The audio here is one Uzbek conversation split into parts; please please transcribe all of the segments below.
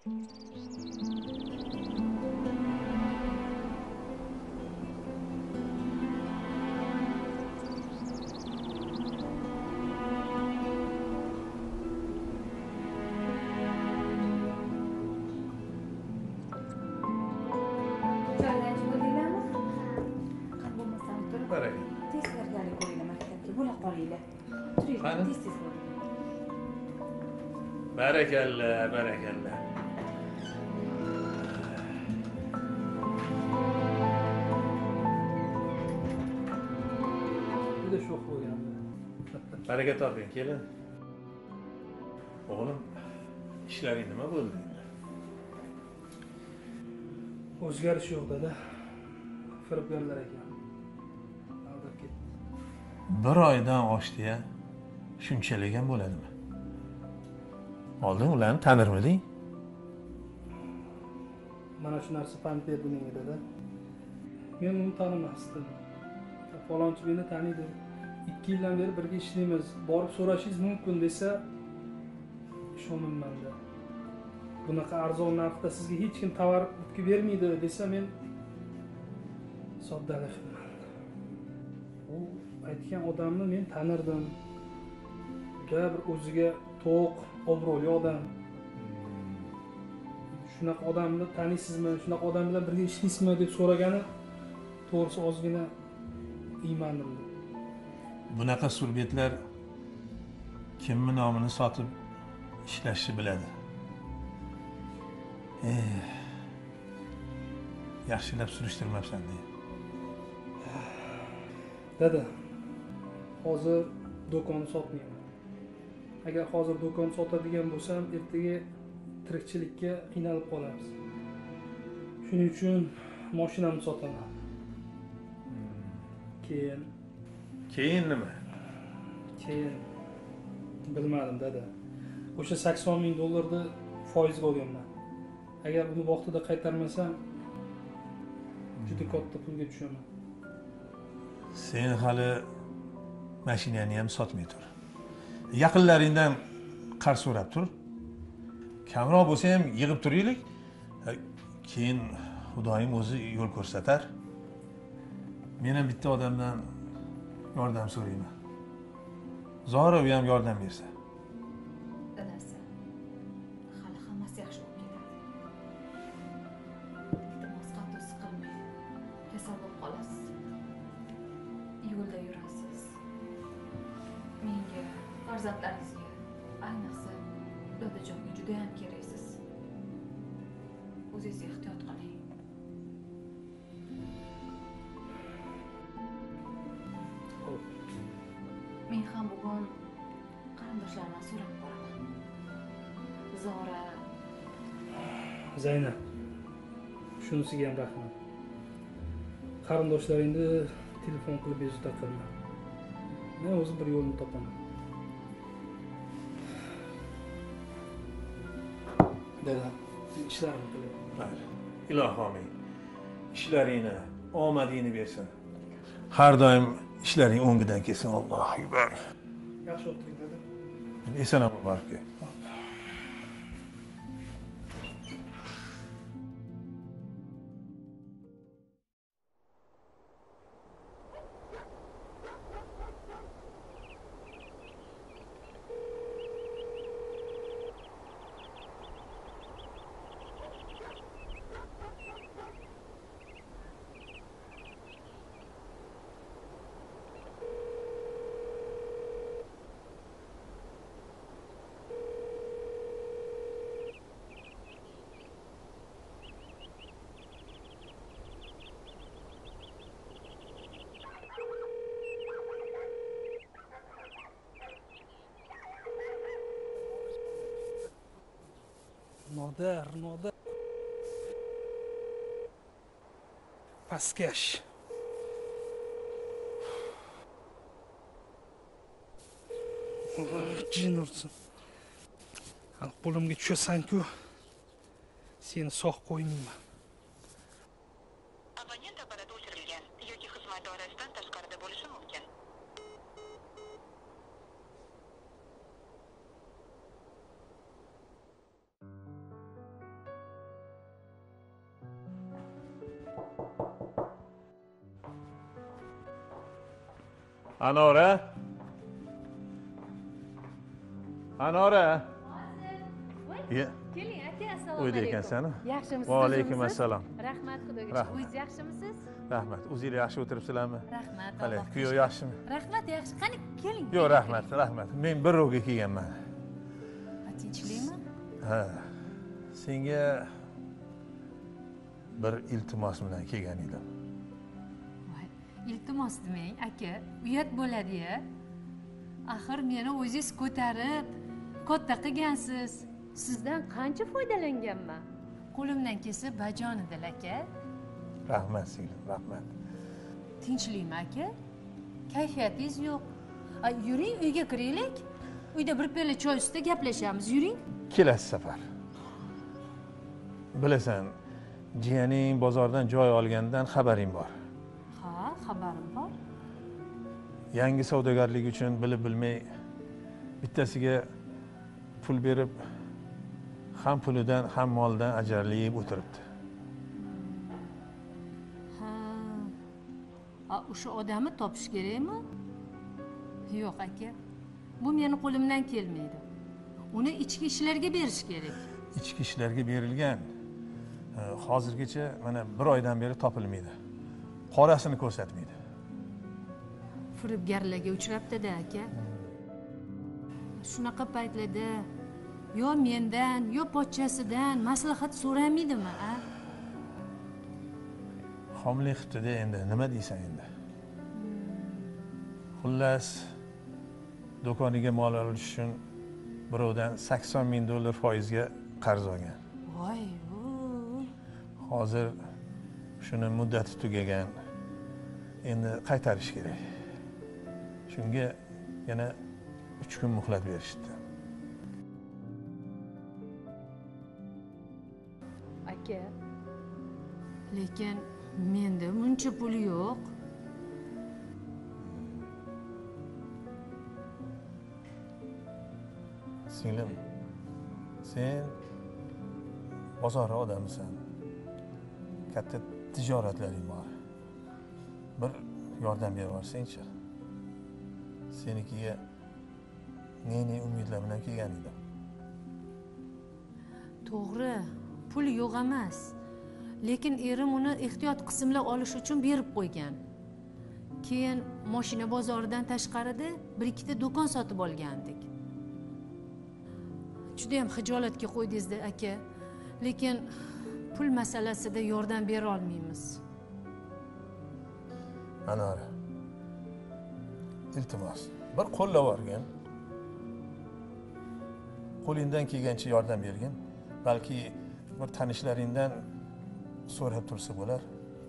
Barakalla, barakalla. Juda sho'x bo'lgandi. Baraka toping, kelin. O'g'lim, ishlaring nima bo'ldi endi? O'zgarish yo'q dada. Firibgarlar ekan. Aldab ketdi. Bir oydan oshdi-ya. Shunchalik ham bo'ladimi? Oldin ularni tanirmiding? Mana shu narsa pand berdi menga dada. Men uni tanimasdim. Falonchi meni taniydi. 2 yildan beri birga ishlaymiz. Borib so'rashingiz mumkin desa ishonmayman-da. Bunaqa arzon narxda sizga hech kim tovar o'tkazib bermaydi desa men soddalashman. U aytgan odamni men tanirdim. Juda bir o'ziga to'q, obro'li odam. Shunaqa odamni taniysizmi? Shunaqa odam bilan birga ishlaysizmi deb so'ragani to'g'risi ozgina iymandim. Bunaqa surbetlar kimni nomini sotib ishlashni biladi. Yaxshilab surishtirmabsan-da. Dada, hozir do'konni sotmayman. Agar hozir do'kon sotadigan bo'lsam, ertaga tirikchilikka qiynalib qolamiz. Shuning uchun mashinamni sotaman. Keyin nima? Keyin bilmadim dada. O'sha 80 ming dollarni foizga olganman. Agar buni vaqtida qaytarmasam, juda katta pulga tushaman. Sen hali mashinani ham sotmay tur. Yaqinlaringdan qarz so'rab tur. Kamroq bo'lsa ham yig'ib turaylik. Keyin Xudoyim o'zi yo'l ko'rsatar. Men ham bitta odamdan yordam so'rayman. Zora u ham yordam bersa. Dadasi, hali hammasi yaxshi bo'lib ketadi. Iltimos qattiq siqilmang. Kasal bo'lib qolasiz. Yo'lda yurasiz. Menga, farzandlaringizga, ayniqsa dadajonga juda ham keraksiz. O'zingiz ehtiyot qiling. Men ham bugun qarindoshlardan so'rab qo'raman. Zora, Zaynab, shunisiga ham rahmat. Qarindoshlaringni telefon qilib bezovta qilma. Men o'zim bir yo'lni topaman. Dada, ishlarimni qilaman. Mayli. Ilohim, ishlaringni, omadingni bersin. Har doim ishlaring o'ngidan kelsin. Allohu akbar. Yaxshi o'tiring dada. Eson-omon borib kel. Nodar. Pastkash. Jin ursin. Qo'limga tushasan-ku, seni sog' qo'ymayman. Abonent apparati o'chirilgan yoki xizmat doirasidan tashqarida bo'lishi mumkin. Anora? Anora? Ye, Keling, aka, assalomu uyda alaykum. ekansan-a? Yaxshimisiz? Va alaykum o'zimisiz? assalom. Rahmat xudoga Rahmat. shukr. O'zingiz yaxshimisiz? Rahmat. O'zinglar yaxshi o'tiribsizlarmi? Rahmat. Qalay, Allohga kuyov shukr. yaxshimi? Rahmat, yaxshi. Qani, keling. Yo'q, keling, rahmat, rahmat. Men bir rovga kelganman. keling. Tinchlikmi? Ha. Senga bir iltimos bilan kelgan edim. Voy, iltimos demang, aka. Uyat bo'ladi-ya. Axir meni o'zingiz ko'tarib, katta qilgansiz. Sizdan qancha foydalanganman? Qo'limdan kelsa bajonidil, aka. Rahmat singlim, rahmat. Tinchlikmi, aka? Kayfiyatingiz yo'q. Yuring, uyga kiraylik. Uyda bir piyola choy ustida gaplashamiz. Yuring. Kelasi safar. Bilasan, jiyaning bozordan joy olgandan xabaring bor. Ha, xabarim bor. Yangi savdogarlik uchun bilib bilmay bittasiga pul berib, ham pulidan ham moldan ajralib o'tiribdi. Ha. O'sha odamni topish kerakmi? Yo'q, aka. Bu meni qo'limdan kelmaydi. Uni ichki ishlarga berish kerak. Ichki ishlarga berilgan. Hozirgacha mana bir oydan beri topilmaydi. Qorasini ko'rsatmaydi. Firibgarlarga uchrabdi-da, aka. Shunaqa paytlarda yo mendan, yo pochchasidan maslahat so'ramaydimi, a? Xomlik qilibdi-da endi, nima deysan endi? Xullas, do'koniga mol olish uchun birovdan $80,000 foizga qarz olgan. Voy, Hozir shuni muddati tugagan. Endi qaytarish kerak. Shunga yana 3 kun muhlat berishdi. aka. Lekin menda muncha pul yo'q. Singlim, sen bozor odamisan. Katta tijoratlaring bor. Bir yordam berib yuborsang-chi. Senikiga ne umidlar bilan kelgan edim. To'g'ri, pul yo'q emas. Lekin erim uni ehtiyot qismlab olish uchun berib qo'ygan. Keyin mashina bozoridan tashqarida bir ikkita do'kon sotib olgandik. Juda ham xijolatga qo'ydingiz-da, aka. Lekin pul masalasida yordam bera olmaymiz. Anora, iltimos, bir qo'llab yuborgin. Qo'lingdan kelgancha yordam bergin. Balki bir tanishlaringdan so'rab tursa bo'lar.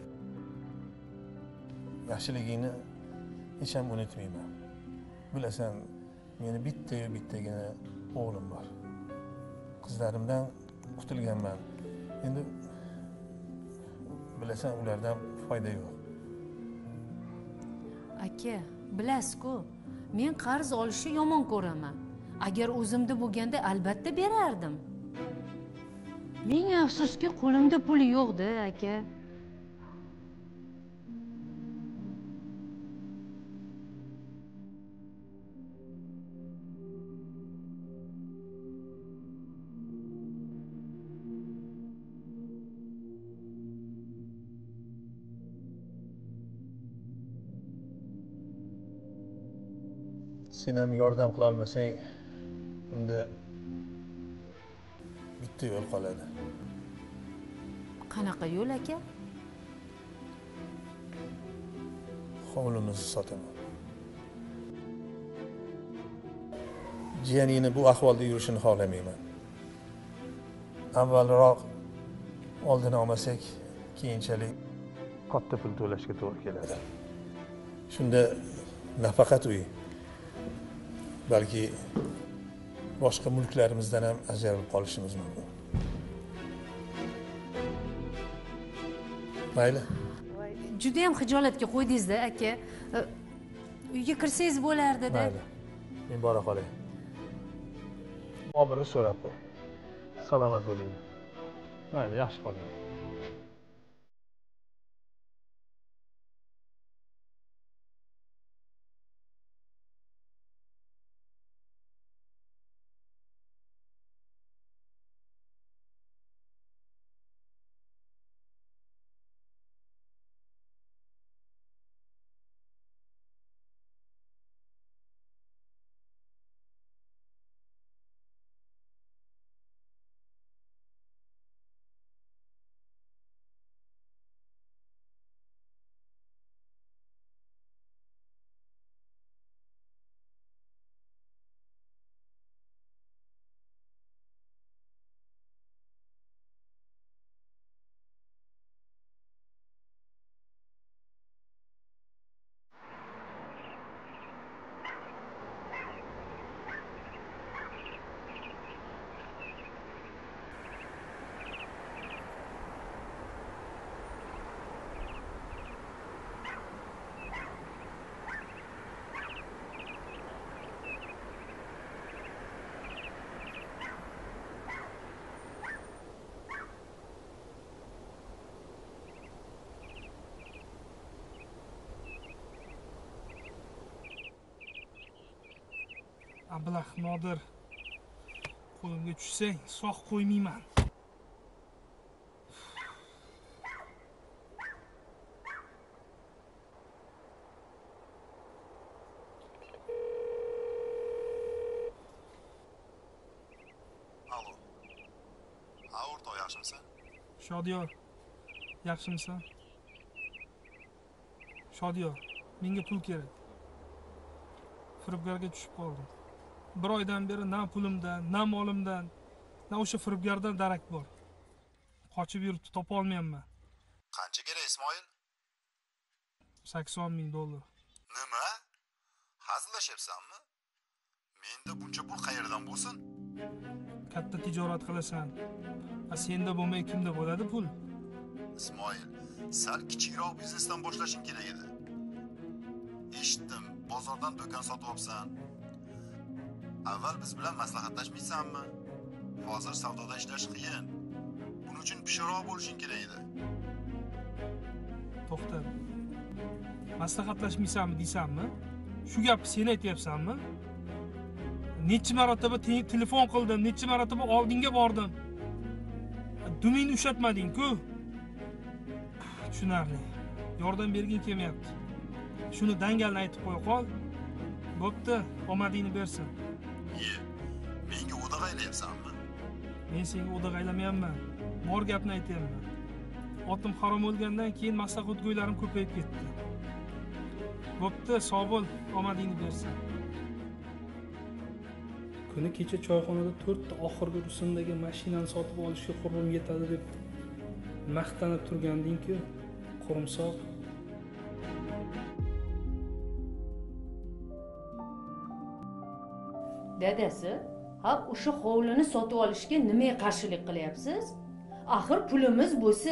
Yaxshiligingni hech ham unutmayman. Bilasan, meni bittagina o'g'lim bor. Qizlarimdan qutulganman. Endi bilasan, ulardan foyda yo'q. Aka, bilasiz-ku, men qarz olishni yomon ko'raman. Agar o'zimda bo'lganda albatta berardim. Ming afsuski, qo'limda pul yo'q-da, aka. Sen ham yordam qila olmasang, unda bitta yo'l qoladi. Qanaqa yo'l, aka? Hovlimizni sotaman. Jiyaningni bu ahvolda yurishini xohlamayman. Avvalroq oldini olmasak, keyinchalik katta pul to'lashga to'g'ri keladi. Shunda nafaqat uy, balki boshqa mulklarimizdan ham ajralib qolishimiz mumkin. Mayli. Juda ham xijolatga qo'ydingiz-da, aka. Uyga kirsangiz bo'lardi-da. Mayli. Men bora qolay. Obirni so'rab qo'y. Salomat bo'ling. Mayli, yaxshi qoling. Ablah Nodir, qo'limga tushsang, sog' qo'ymayman. Alo. Ha, o'rtoq, yaxshimisan? Shodiyor, yaxshimisan? Shodiyor, menga pul kerak. Firibgarga tushib qoldim. Bir oydan beri na pulimdan, na molimdan, na o'sha firibgardan darak bor. Qochib yuribdi, topa olmayapman. Qancha kerak, Ismoil? $80,000. Nima? Hazillashyapsanmi? Menda buncha pul qayerdan bo'lsin? Katta tijorat qilasan. Senda bo'lmay kimda bo'ladi pul? Ismoil, sal kichikroq biznesdan boshlashing kerak edi. Eshitdim, bozordan do'kon sotib olibsan. Avval biz bilan maslahatlashmaysanmi? Hozir savdoda ishlash qiyin. Buning uchun pishiqroq bo'lishing kerak edi. To'xta. Maslahatlashmaysanmi deysanmi? Shu gapni sen aytyapsanmi? Necha marotaba telefon qildim, necha marotaba oldinga bordim. Dumingni ushatmading-ku. Tushunarli. Yordam berging kelmayapti. Shuni dangalni aytib qo'ya qol. Bo'pti, omadingni bersin. Menga o'dag'aylayapsanmi? Men senga o'dag'aylamayapman. Bor gapni aytyapman. Otim harom o'lgandan keyin maslahatgo'ylarim ko'payib ketdi. Bo'pti, sog' bo'l, omadingni bersin. Kuni kecha choyxonada 4 ta oxirgi rusumdagi mashinani sotib olishga qurim yetadi deb maqtanib turganding-ku, qurumsoq. Dadasi, ha o'sha hovlini sotib olishga nimaga qarshilik qilyapsiz? Axir pulimiz bo'lsa,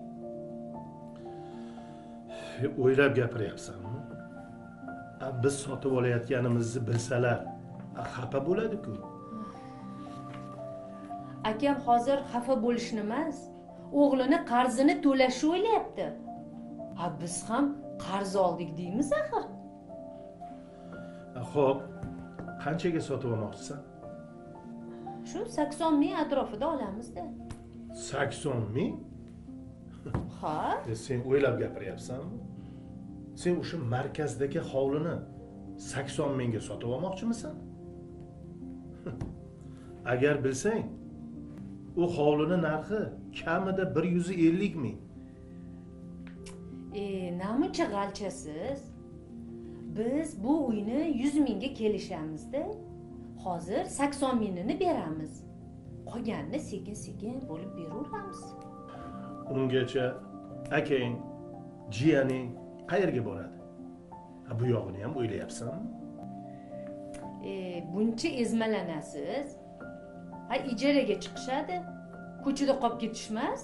o'ylab gapiryapsanmi? Biz sotib olayotganimizni bilsalar, xafa bo'ladi-ku. akam hozir xafa bo'lishni emas, o'g'lini qarzini to'lashni o'ylayapti. Ha biz ham qarz oldik deymiz axir. Xo'p, qanchaga sotib olmoqchisan? Shu 80,000 atrofida olamiz-da. 80,000? Ha? Sen o'ylab gapiryapsanmi? Sen o'sha markazdagi hovlini 80,000 ga sotib olmoqchimisan? Agar bilsang, u hovlini narxi kamida 150,000. Namuncha g'alchasiz? Biz bu uyni 100,000 ga kelishamiz-da. Hozir 80,000 ni beramiz. Qolganini sekin-sekin bo'lib beraveramiz. Ungacha akang, jiyaning qayerga boradi? Bu yog'ini ham o'ylayapsanmi? Buncha ezmalanasiz. Ha ijaraga chiqishadi. Ko'chada qolib ketishmas.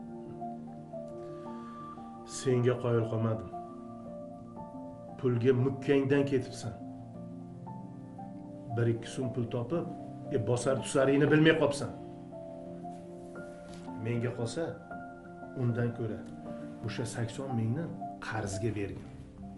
Senga qoyil qolmadim. Pulga mukkangdan ketibsan. 1-2 so'm pul topib, bosar tusaringni bilmay qolibsan. Menga qolsa, undan ko'ra o'sha 80,000 ni qarzga bergin.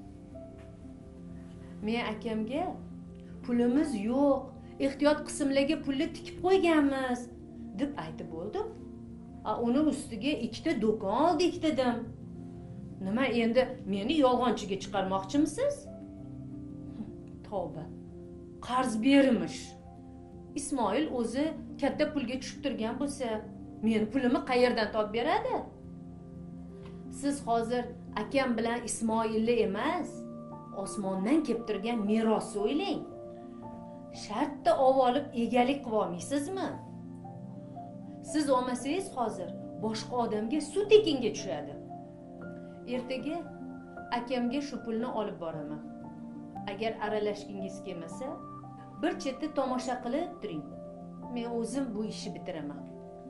Men akamga pulimiz yo'q, ehtiyot qismlarga pulni tikib qo'yganmiz deb aytib bo'ldim. Uni ustiga 2 ta do'kon oldik dedim. Nima endi meni yolg'onchiga chiqarmoqchimisiz? Tavba. Qarz bermish. Ismoil o'zi katta pulga tushib turgan bo'lsa, men pulimni qayerdan topib beradi? Siz hozir akam bilan Ismoilni emas, osmondan kelib turgan merosni o'ylang. Shartda olib egalik qilib olmaysizmi? Siz olmasangiz hozir boshqa odamga suv tekinga tushadi. Ertaga akamga shu pulni olib boraman. Agar aralashgingiz kelmasa, bir chetda tomosha qilib turing. Men o'zim bu ishni bitiraman.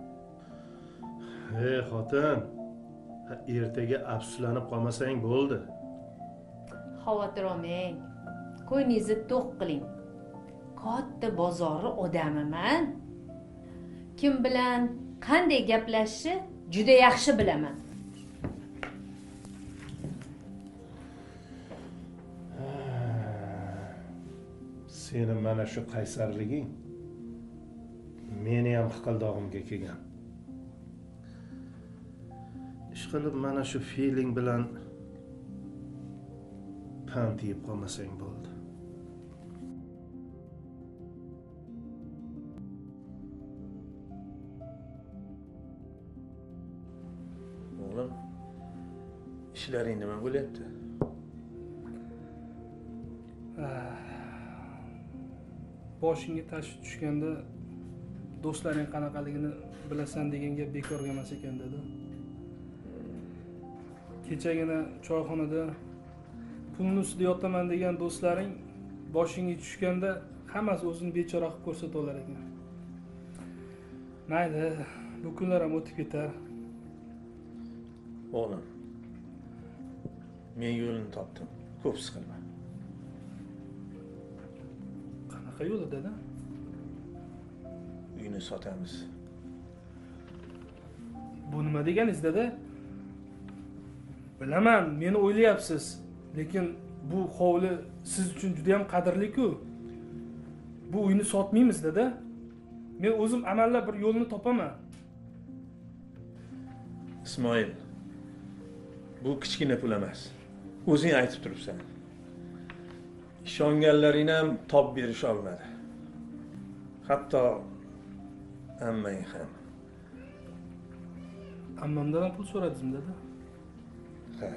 Hey xotin, ertaga afsuslanib qolmasang bo'ldi. Xavotir olmang. Ko'nglingizni to'q qiling. Katta bozori odamiman. Kim bilan qanday gaplashishni juda yaxshi bilaman. Seni mana shu qaysarliging meni ham hiqildog'imga kelgan. Ishqilib mana shu feeling bilan pand yeb qolmasang bo'ldi. O'g'lim, ishlaring nima bo'lyapti? Boshingga tashvish tushganda do'stlaring qanaqaligini bilasan degan gap bekorga emas ekan dedi. Kechagina choyxonada pulni ustida yotaman degan do'stlaring boshingga tushganda hammasi o'zini bechora qilib ko'rsata olar ekan. Mayli, bu kunlar ham o'tib ketar. O'g'lim, men yo'lini topdim. Ko'p siqilma. Qanaqa yo'li dada? Uyni sotamiz. Bu nima deganingiz dada? Bilaman, meni o'ylayapsiz, lekin bu hovli siz uchun juda ham qadrli-ku. Bu uyni sotmaymiz dada. Men o'zim amallab bir yo'lni topaman. Ismoil, bu kichkina pul emas. O'zing aytib turibsan. Ishonganlaring ham top berish olmadi. Hatto ammang ham. Ammamdan ham pul so'radingizmi dada? Ha.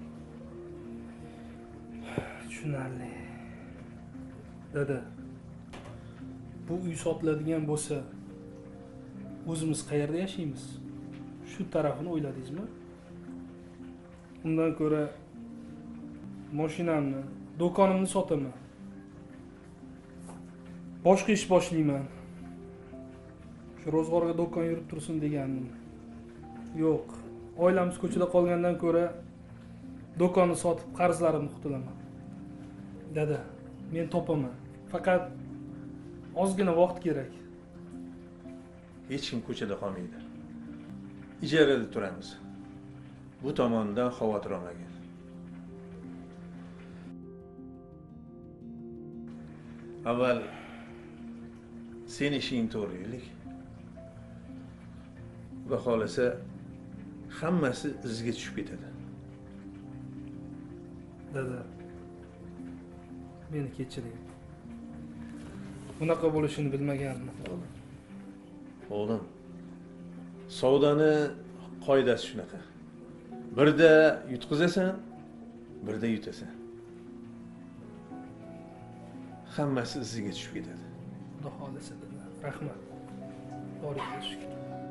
Tushunarli. Dada, bu uy sotiladigan bo'lsa, o'zimiz qayerda yashaymiz? Shu tarafini o'yladingizmi? Undan ko'ra mashinamni, do'konimni sotaman. Boshqa ish boshlayman. Shu ro'zg'orga do'kon yurib tursin degandim. Yo'q, oilamiz ko'chada qolgandan ko'ra do'konni sotib qarzlarimni qutulaman. Dada, men topaman. Faqat ozgina vaqt kerak. Hech kim ko'chada qolmaydi. Ijarada turamiz. Bu tomondan xavotir olmagin. Avval sen ishingni to'g'rilaylik. Va xolasa hammasi izga tushib ketadi. Dada, meni kechiring. Bunaqa bo'lishini bilmagandim. O'g'lim, savdoni qoidasi shunaqa. Birda yutqizasan, birda yutasan. Hammasi iziga tushib ketadi. Xudo xolisa dada. Rahmat. Boringiz shukr.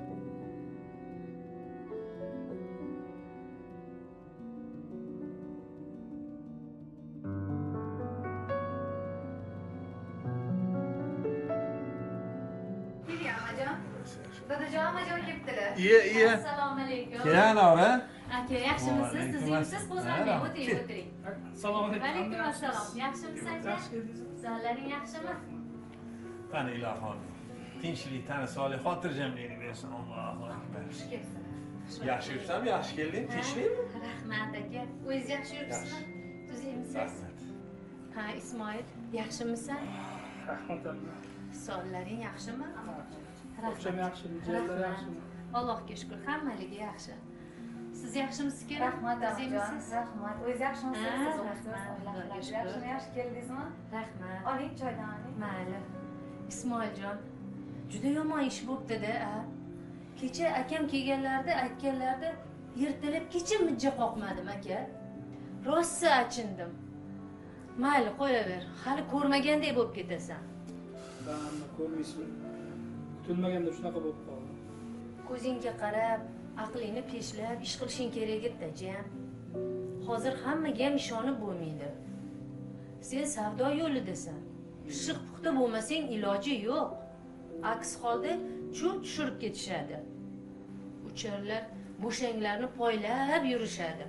Dadajon, amajon kelibdilar. Iya. Assalomu alaykum. Nora? Aka, yaxshimisiz? Tuzingmisiz? Qo'zg'almang, o'tiring, o'tiring. Assalomu alaykum. Alaykum assalom. Yaxshimisiz aka? Yaxshi keldingiz. Zollaring yaxshimi? Qani ilohim. Tinchlik, tani solih, xotirjamlikni bersin. Allohu akbar. Xush kelibsiz. Yaxshi yuribsanmi? Yaxshi kelding? Tinchlikmi? Rahmat aka. O'zingiz yaxshi yuribsizmi? Tuzingmisiz? Rahmat. Ha, Ismoil, yaxshimisan? Rahmat amma. Sonlaring yaxshimi? O'xsham yaxshimi? Jiyalar yaxshimi? Allohga shukr, hammaligi yaxshi. Siz yaxshimisiz kerak? Rahmat Tuzingmisiz? rahmat. O'zingiz yaxshimisiz? Ha, Siz rahmat. yaxshimi? Yaxshi keldingizmi? Rahmat. Oling choydan oling. Mayli. Ismoiljon, juda yomon ish bo'pti-da. Kecha akam kelganlarida aytganlarida ertalab kecha mijja qoqmadim aka. Rosa achindim. Mayli, qo'yaver. Hali ko'rmagandek bo'lib ketasan. Amma ko'rmaysizmi? Kutilmaganda shunaqa bo'lib qoldi. Ko'zingga qarab, aqlingni peshlab ish qilishing kerak edi-da. Hozir hammaga ham ishonib bo'lmaydi. Sen savdo yo'lidasan. Pishiq puxta bo'lmasang iloji yo'q. Aks holda cho'p tushirib ketishadi. Ucharlar bo'shanglarni poylab yurishadi.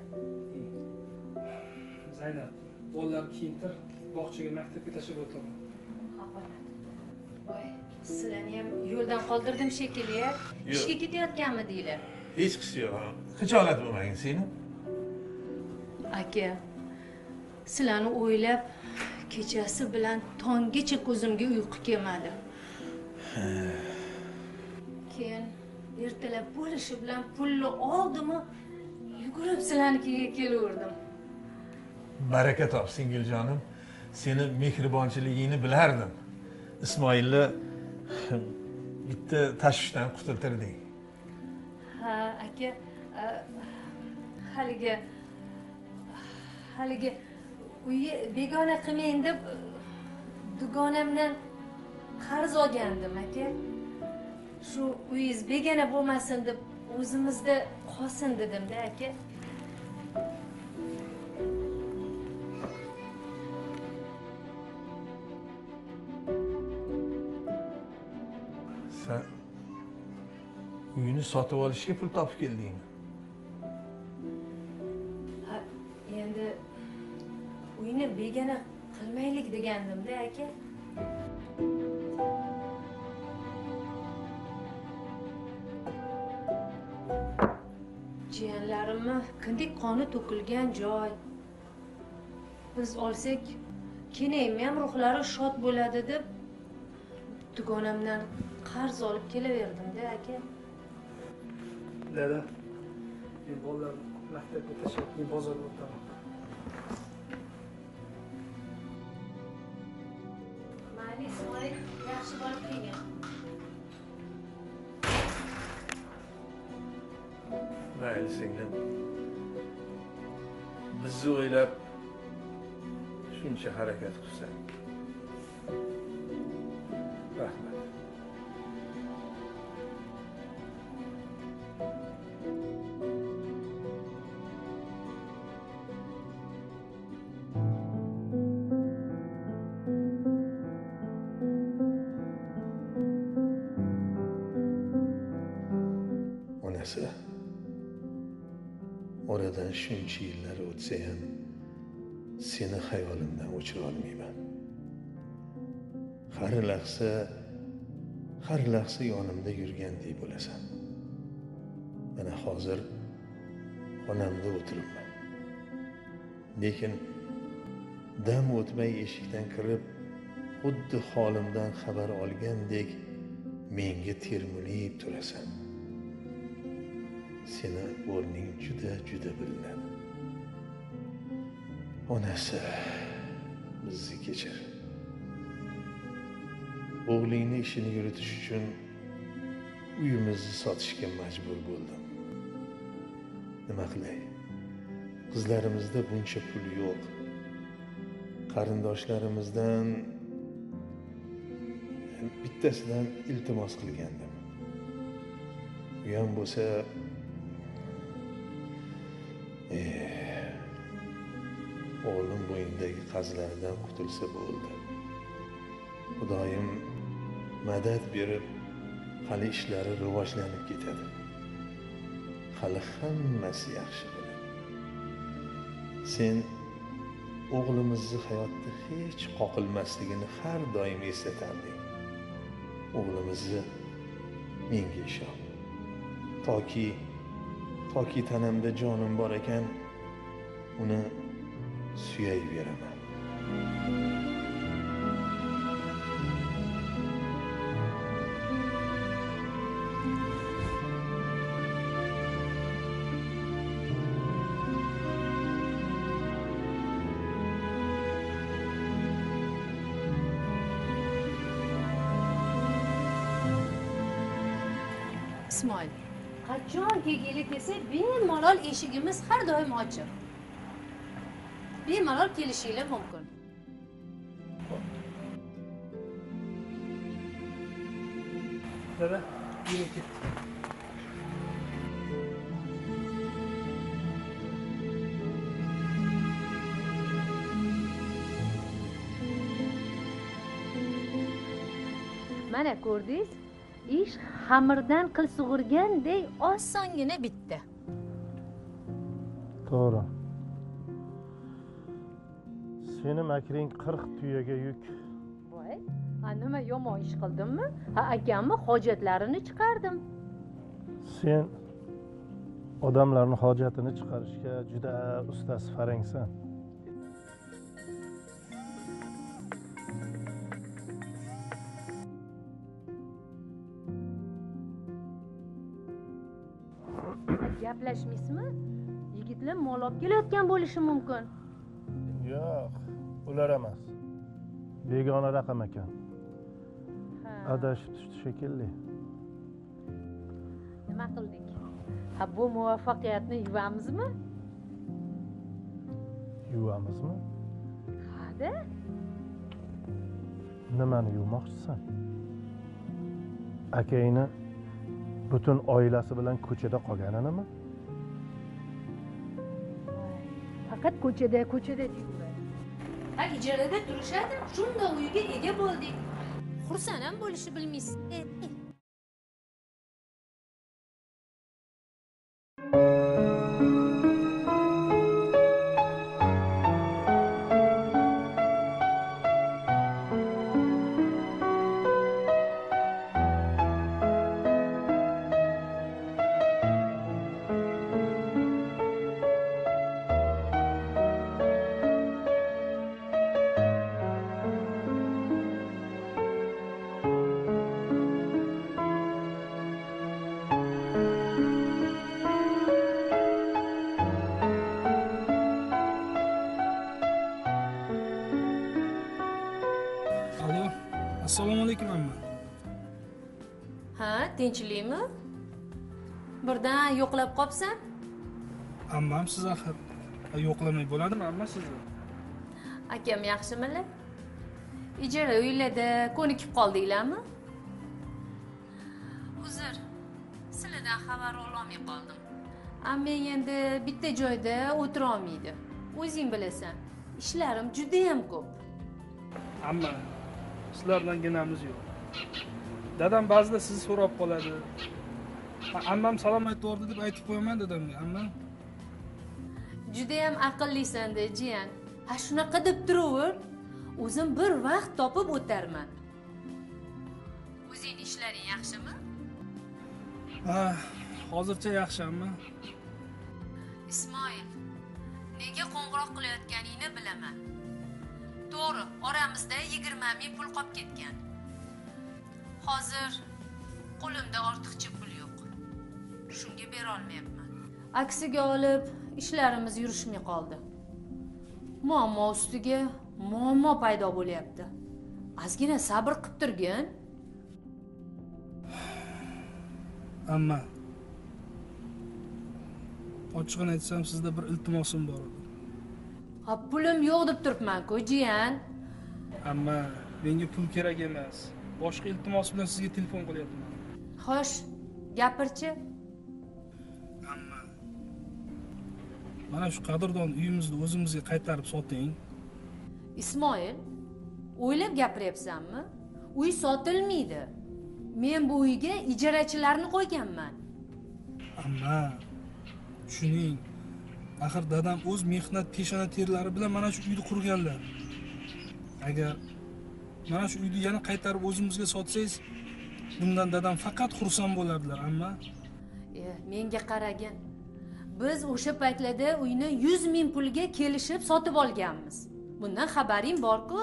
Zaynab, bolalar kiyintir, bog'chaga, maktabga tashlab o'tiraman. Voy, sizlarni ham yo'ldan qoldirdim shekilli. Ishga ketayotganmi deylar? Hech qisi yo'q. Xijolat bo'lmagin seni. Aka, Sizlarni o'ylab kechasi bilan tonggacha ko'zimga uyqu kelmadi. Keyin ertalab bo'lishi bilan pulni oldim-u, yugurib sizlarnikiga kelaverdim. Baraka top singiljonim. Seni mehribonchiligingni bilardim. Ismoilni bitta tashvishdan qutultirding. Ha, aka, haligi uyi begona qilmang deb dugonamdan qarz olgandim, aka. Shu uyingiz begona bo'lmasin deb o'zimizda qolsin dedim-da, aka. Sen uyini sotib olishga pul topib keldingmi? Ha, endi uyni begona qilmaylik degandim-da, aka. Jiyanlarimni kindik qoni to'kilgan joy. Biz olsak, keyin ham ruhlari shod bo'ladi deb dugonamdan qarz olib kelaverdim-da, aka. Dada, men bolalarni maktabga tashlab, men bozorga o'taman. Mayli, Ismoil, yaxshi borib kelgan. Mayli singlim. Bizni o'ylab shuncha harakat qilsan. Rahmat. Onasi, oradan shuncha yillar o'tsa ham seni xayolimdan o'chira olmayman. har lahza yonimda yurgandek bo'lasan. Mana hozir xonamda o'tiribman. Lekin dam o'tmay eshikdan kirib, xuddi holimdan xabar olgandek menga termulib turasan. Seni o'rning juda bilinadi. Onasi, bizni kechir. O'g'lingni ishini yuritish uchun uyimizni sotishga majbur bo'ldim. Nima qilay? Qizlarimizda buncha pul yo'q. Qarindoshlarimizdan bittasidan iltimos qilgandim. U ham bo'lsa o'g'lim bo'yindagi qazlardan qutulsa bo'ldi. Xudoyim madad berib, hali ishlari rivojlanib ketadi. Hali hammasi yaxshi bo'ladi. Sen o'g'limizni hayotda hech qoqilmasligini har doim eslatarding. O'g'limizni menga ishon. Toki tanamda jonim bor ekan, uni suyayveraman. Ismoil, qachon kelgili kelsa, bemalol eshigimiz har doim ochiq. Bemalol kelishinglar mumkin. Dada, yurib ket. Mana ko'rdingiz? Ish xamirdan qil sug'urgandek osongina bitdi. To'g'ri. Seni makring 40 tuyaga yuk. Voy, nima yomon ish qildimmi? Ha, akamni hojatlarini chiqardim. Sen odamlarning hojatini chiqarishga juda ustasi farangsan. gaplashmaysizmi? Yigitlar mol olib kelayotgan bo'lishi mumkin. Yo'q, ular emas. Begona raqam ekan. Adashib tushdi shekilli. Nima qildik? Ha, bu muvaffaqiyatni yuvamizmi? Yuvamizmi? Ha-da? Nimani yuvmoqchisan? Akangni butun oilasi bilan ko'chada qolganini? Faqat ko'chada deyveradi. Ha, ijarada turishadi, shunda uyga ega bo'ldik. Xursand ham bo'lishni bilmaysiz. Alo, assalomu alaykum amma. Ha, tinchlikmi? Birdan yo'qlab qopsan? Ammam siz axir. Yo'qlamay bo'ladimi amma sizni? Akam yaxshimilar? Ijara uylarda ko'nikib qoldinglarmi? Uzr, sizlardan xabar ololmay qoldim. Amma endi bitta joyda o'tira olmaydi. O'zing bilasan, ishlarim juda ham ko'p. Amma, sizlardan ginamiz yo'q. Dadam ba'zida sizni so'rab qoladi. Ammam salom aytib deb aytib qo'yaman dadamga, amma. Juda ham aqllisan-da, jiyan. Ha, shunaqa deb turaver. O'zim bir vaqt topib o'tarman. O'zing ishlaring yaxshimi? Ha, hozircha yaxshi amma. Ismoil, nega qo'ng'iroq qilayotganingni bilaman. To'g'ri, oramizda 20 ming pul qolib ketgan. Hozir qo'limda ortiqcha pul yo'q. Shunga bera olmayapman. Aksiga olib, ishlarimiz yurishmay qoldi. Muammo ustiga muammo paydo bo'lyapti. Ozgina sabr qilib turgin. Amma, ochiqini aytsam sizda bir iltimosim bor edi. Ha, pulim yo'q deb turibman-ku, jiyan. Amma, menga pul kerak emas. Boshqa iltimos bilan sizga telefon qilyapman. Xo'sh, gapirchi. Amma, mana shu qadrdon uyimizni o'zimizga qaytarib soting. Ismoil, o'ylab gapiryapsanmi? Uy sotilmaydi. Men bu uyga ijarachilarni qo'yganman. Amma, tushuning. Axir dadam o'z mehnat peshona terlari bilan mana shu uyni qurganlar. Agar mana shu uyni yana qaytarib o'zimizga sotsangiz, bundan dadam faqat xursand bo'lardilar, amma. Menga qaragin. Biz o'sha paytlarda uyni 100 ming pulga kelishib sotib olganmiz. Bundan xabaring bor-ku.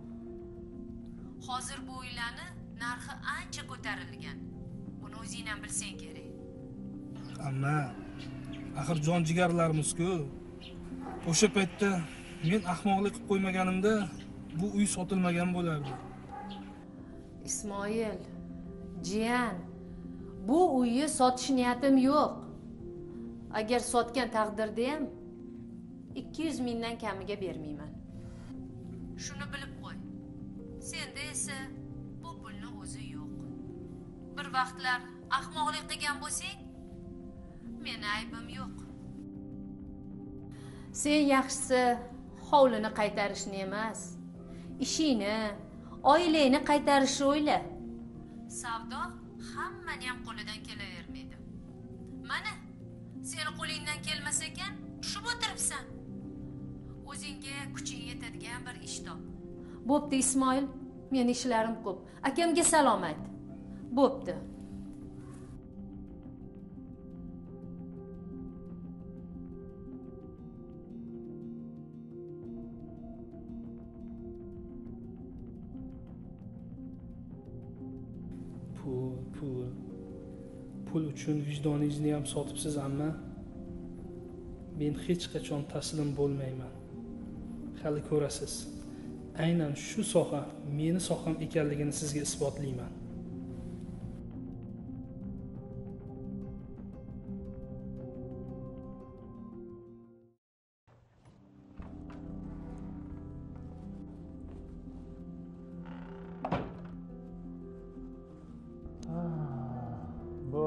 Hozir bu uylarni narxi ancha ko'tarilgan. Buni o'zing ham bilsang kerak. Amma, axir jon jigarlarimiz-ku. O'sha paytda men ahmoqlik qilib qo'ymaganimda bu uy sotilmagan bo'lardi. Ismoil, jiyan, bu uyni sotish niyatim yo'q. Agar sotgan taqdirda ham 200 mingdan kamiga bermayman. Shuni bilib qo'y. Senda esa bu pulning o'zi yo'q. Bir vaqtlar ahmoqlik qilgan bo'lsang, meni aybim yo'q. Sen yaxshisi hovlini qaytarishni emas, ishingni, oilangni qaytarishni o'yla. Savdo hammani ham qo'lidan kelavermaydi. Mana, seni qo'lingdan kelmas ekan, tushib o'tiribsan. O'zingga kuching yetadigan bir ish top. Bo'pti Ismoil, meni ishlarim ko'p. Akamga salom ayt. Bo'pti. Pul uchun vijdoningizni ham sotibsiz, amma. men hech qachon taslim bo'lmayman. Hali ko'rasiz. Aynan shu soha meni soham ekanligini sizga isbotlayman. Bu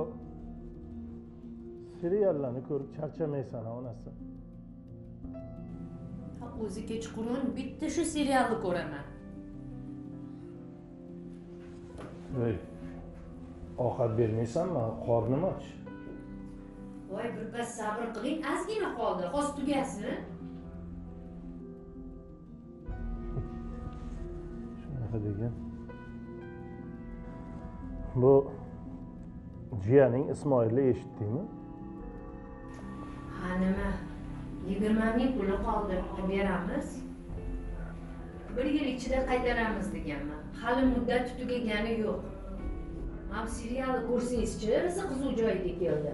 seriallarni ko'rib charchamaysan onasi. O'zi kechqurun bitta shu serialni ko'raman. Ey, ovqat bermaysanmi? Qornim och. Voy, birpas sabr qiling, ozgina qoldi. Hozir tugasin. Shunaqa degan. Bu jiyaning Ismoilni eshitdingmi? Ha, nima? 20 ming puli qoldi, olib beramiz. 1 yil ichida qaytaramiz deganman. Hali muddat tugagani yo'q. Mana bu serialni ko'rsangiz-chi, rosa qiziq joyiga keldi.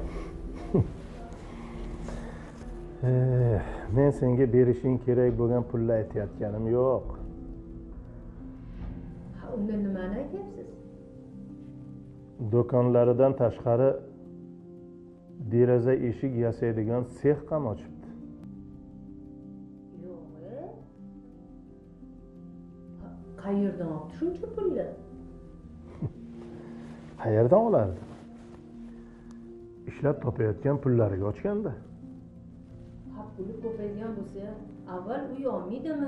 Men senga berishing kerak bo'lgan pulni aytayotganim yo'q. Ha, unda nimani aytyapsiz? Do'konlaridan tashqari deraza eshik yasaydigan sex ham ochibdi. Yo'q. Qayerdan oldi shuncha pulni? Qayerdan olardi? Ishlab topayotgan pullariga ochganda. Ha, puli ko'paygan bo'lsa, avval uy olmaydimi?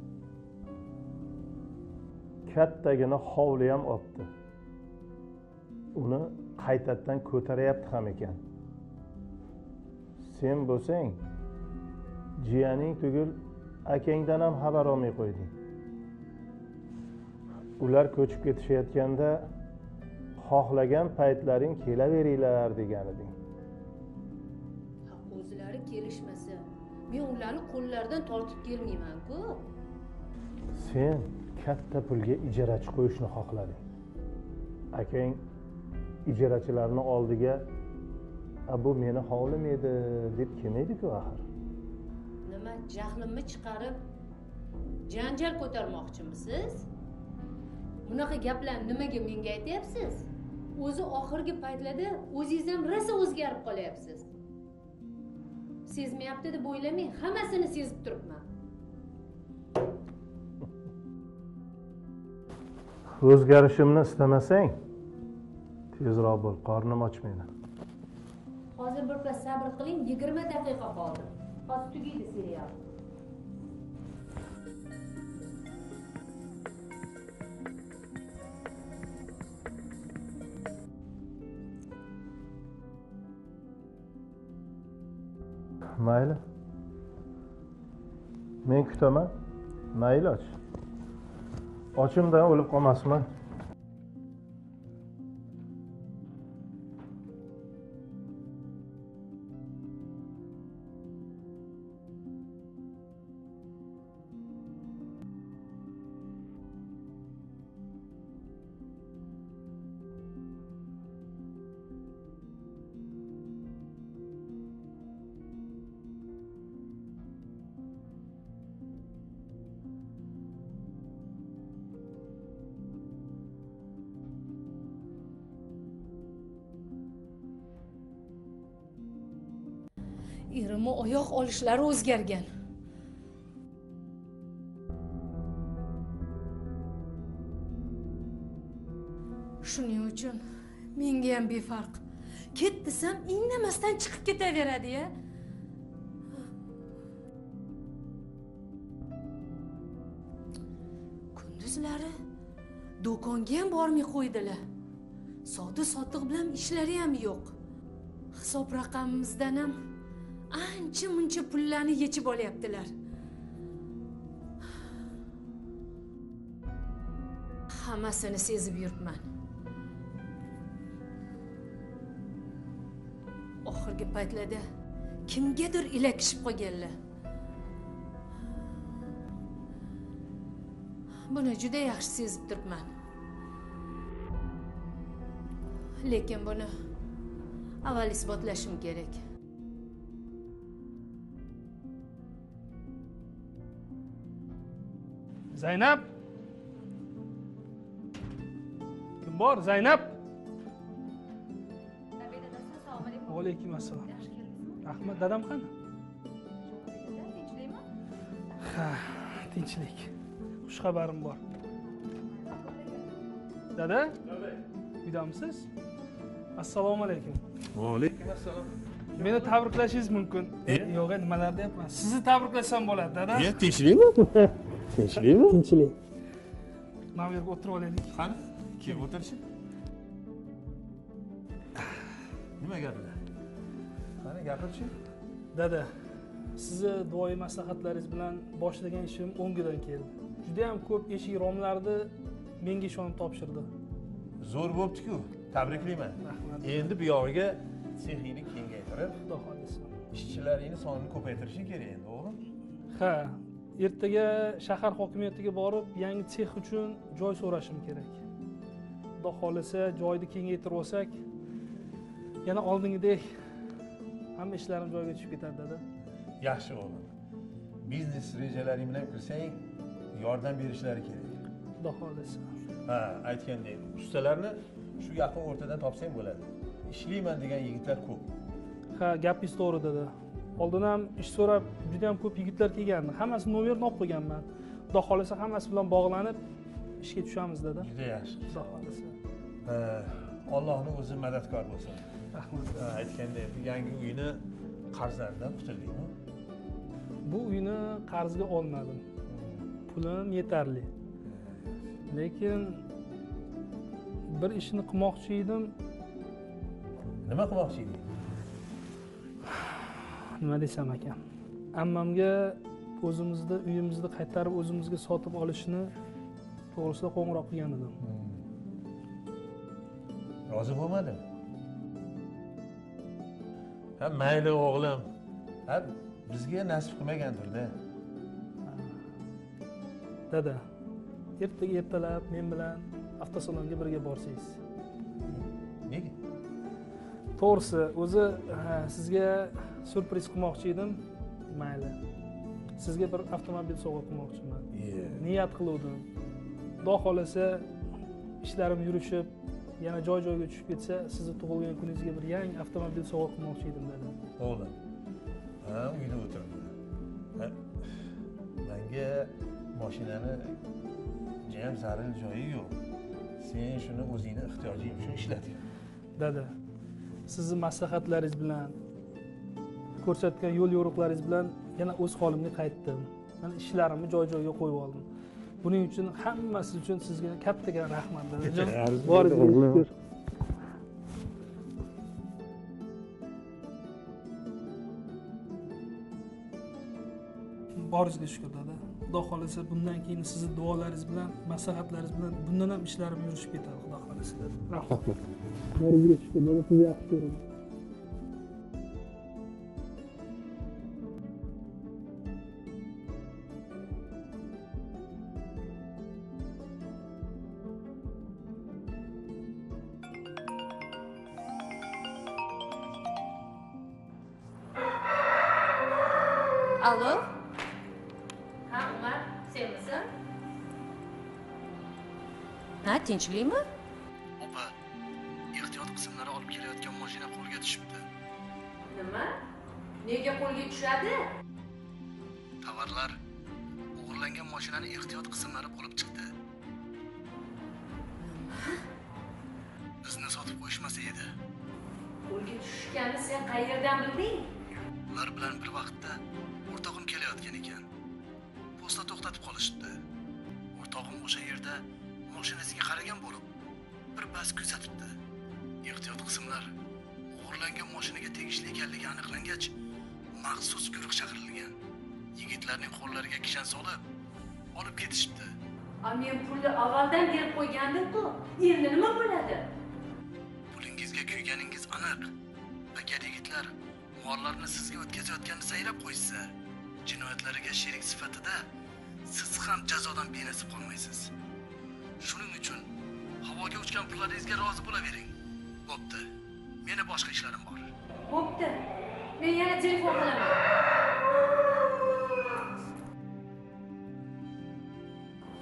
Kattagina hovli ham olibdi. Uni qaytadan ko'taryapti ham ekan. Sen bo'lsang, jiyaning tugul akangdan ham xabar olmay qo'yding. Ular ko'chib ketishayotganda xohlagan paytlaring kelaveringlar degan eding. O'zlari kelishmasa, men ularni qo'llaridan tortib kelmayman-ku. Sen katta pulga ijarachi qo'yishni xohlading. Akang ijarachilarni oldiga bu meni hovlim edi deb kelmaydi-ku axir. Nima, jahlimni chiqarib janjal ko'tarmoqchimisiz? Bunaqa gaplarni nimaga menga aytyapsiz? O'zi oxirgi paytlarda o'zingiz ham rosa o'zgarib qolyapsiz. Sezmayapti deb o'ylamang, hammasini sezib turibman. O'zgarishimni istamasang, tezroq bo'l, qornim och meni. Hozir birpas sabr qiling, 20 daqiqa qoldi. Hozir tugaydi serial. Mayli. Men kutaman. Mayli och. Ochimdan o'lib qolmasman. Erimni oyoq olishlari o'zgargan. Shuning uchun menga ham befarq. Ket desam, indamasdan chiqib ketaveradi-ya. Kunduzlari do'konga ham bormay qo'ydilar. Savdo-sotiq bilan ishlari ham yo'q. Hisob raqamimizdan ham ancha-muncha pullarni yechib olyaptilar. Hammasini sezib yuribman. Oxirgi paytlarda kimgadir ilakishib qolganlar. Buni juda yaxshi sezib turibman. Lekin buni avval isbotlashim kerak. Zaynab. Kim bor? Zaynab. Nabila dadasi, assalomu alaykum. Va alaykum assalom. Yaxshi keldingizmi? Rahmat, dadam qani? Tinchlikmi? Ha, tinchlik. Xush xabarim bor. Dada? Uydamisiz? Assalomu alaykum. Va alaykum assalom. Meni tabriklashingiz mumkin. Yo'q, nimalar deyapman. Sizni tabriklashsam bo'ladi, dada. Tinchlikmi? Tinchlikmi? Tinchlik. Mana bu yerga o'tirib olaylik. Qani, kelib o'tirishing. Nima gaplar? Qani, gapirchi. Dada, sizni duoyi maslahatlaringiz bilan boshlagan ishim o'ngidan keldi. Juda ham ko'p eshik romlarni menga ishonib topshirdi. Zo'r bo'pti-ku. Tabriklayman. Rahmat. Endi bu yog'iga sexingni kengaytirib, Xudo xolisa. ishchilaringni sonini ko'paytirishing kerak endi, o'g'lim. Ha, ertaga shahar hokimiyatiga borib, yangi sex uchun joy so'rashim kerak. Xudo xolisa joyni kengaytirib olsak, yana oldingidek hamma ishlarim joyiga tushib ketadi, dada. Yaxshi o'g'lim. Biznes rejalaring bilan kirsang, yordam berishlari kerak. Xudo xolisa. Ha, aytgandek, ustalarni shu yaqin o'rtadan topsang bo'ladi. Ishlayman degan yigitlar ko'p. Ha, gapingiz to'g'ri, dada. Oldin ham ish so'rab juda ham ko'p yigitlar kelgandi. Hammasi nomerini olib qo'yganman. Xudo xolisa hammasi bilan bog'lanib ishga tushamiz, dada. Juda yaxshi. Xudo xolisa. Ha, Allohning o'zi madadkor bo'lsin. Rahmat. Ha, aytgandek, bu yangi uyni qarzlaridan qutildingmi? Bu uyni qarzga olmadim. Pulim yetarli. Lekin bir ishni qilmoqchi edim. Nima qilmoqchi eding? Nima desam ekan? Ammamga o'zimizni uyimizni qaytarib o'zimizga sotib olishni to'g'risida qo'ng'iroq qilgan edim. Rozi bo'lmadim. Ha, mayli o'g'lim. Ha, bizga nasib qilmagandir-da. Dada, ertaga ertalab men bilan avtosalonga birga borsangiz. Nega? To'g'risi, o'zi sizga surpriz qilmoqchi edim. Mayli. Sizga bir avtomobil sovg'a qilmoqchiman. Niyat qiluvdim. Xudo xolasa ishlarim yurishib, yana joy-joyga tushib ketsa, sizni tug'ilgan kuningizga bir yangi avtomobil sovg'a qilmoqchi edim, dedi. O'g'lim. Ha, uyda o'tiribdi. Ha, menga mashinani jam zaril joyi yo'q. Sen shuni o'zingni ehtiyojing uchun ishlatgan. Dada, sizni maslahatlaringiz bilan, ko'rsatgan yo'l yo'riqlaringiz bilan yana o'z holimga qaytdim. Mana ishlarimni joy-joyiga qo'yib oldim. Buning uchun hammasi uchun sizga katta rahmat, dadajon. Boringizga shukr. Boringizga shukr, dada. Xudo xolasa bundan keyin sizni duolaringiz bilan, maslahatlaringiz bilan bundan ham ishlarim yurishib ketadi, xudo xolasa. Rahmat. Boringizga shukr, dada, sizni yaxshi ko'raman. Alo? Ha, Umar, senmisan? Ha, tinchlikmi? Opa, ehtiyot qismlari olib kelayotgan mashina qo'lga tushibdi. Nima? Nega qo'lga tushadi? Tovarlar o'g'irlangan mashinani ehtiyot qismlari bo'lib chiqdi. Bizni sotib qo'yishmasa edi. Qo'lga tushganini sen qayerdan bilding? Ular bilan bir vaqtda o'rtog'im kelayotgan ekan. Posta to'xtatib qolishibdi. O'rtog'im o'sha yerda mashinasiga qaragan bo'lib, bir bas kuzatibdi. Ehtiyot qismlar o'g'irlangan mashinaga tegishli ekanligi aniqlangach, maxsus guruh chaqirilgan. Yigitlarning qo'llariga kishan solib, olib ketishibdi. Men pulni avvaldan berib qo'ygandim-ku. Endi nima bo'ladi? Pulingizga kuyganingiz aniq. Agar yigitlar mollarni sizga o'tkazayotganini saylab qo'ysa, jinoyatlariga sherik sifatida siz ham jazodan benasib qolmaysiz. Shuning uchun havoga uchgan pullaringizga rozi bo'lavering. Bo'pti. Meni boshqa ishlarim bor. Bo'pti. Men yana telefon qilaman.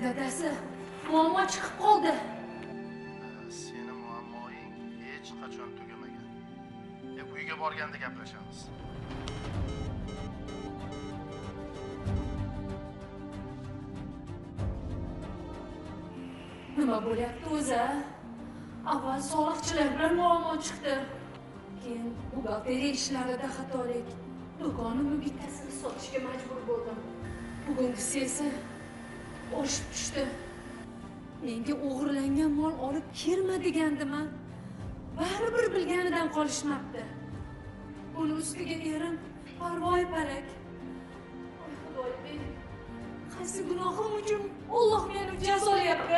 Dadasi, muammo chiqib qoldi. Seni muammoing hech qachon tugamagan. Uyga borganda gaplashamiz. Nima bo'lyapti o'zi? Avval soliqchilar bilan muammo chiqdi. Keyin buxgalteriya ishlarida xatolik. Do'konimni bittasini sotishga majbur bo'ldim. Bugungisi esa oshib tushdi. Menga o'g'irlangan mol olib kelma degandim-a. Baribir bilganidan qolishmabdi. Buni ustiga erim parvoyi palak. Xudoyim, qaysi gunohim uchun Alloh meni jazolayapti?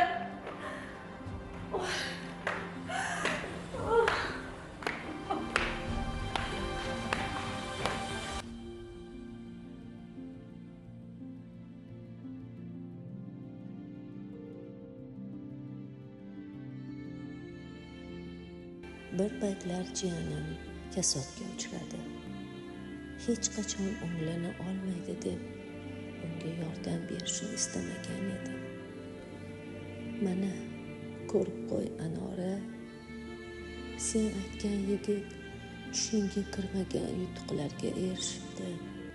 Bir paytlar jiyanim kasodga uchradi. Hech qachon o'nglana olmaydi deb unga yordam berishni istamagan edim. Mana ko'rib qo'y Anora, sen aytgan yigit tushingga kirmagan yutuqlarga erishibdi.